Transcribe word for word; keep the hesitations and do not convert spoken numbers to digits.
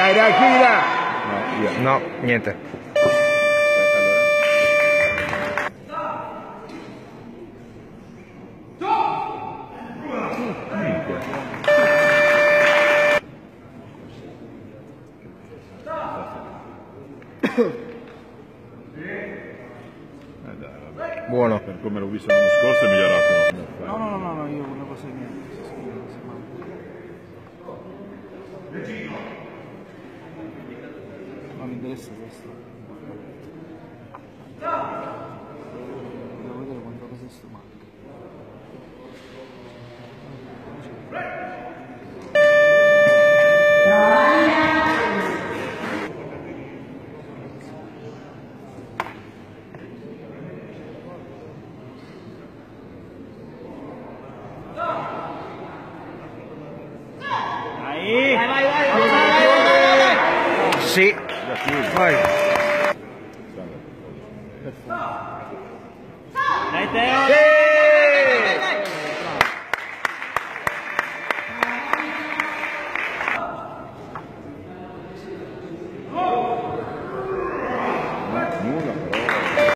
dai, dai, chiudila! No, via. No, niente. Eh dai, vabbè. Buono. Per come l'ho visto l'anno scorso è migliorato. No, no, no, no, io una cosa niente. Non mi interessa questo. Devo vedere quanto cosa sto manca. Vai, vai, vai, vai, vai, vai. Sì. Vai. Dai Teo!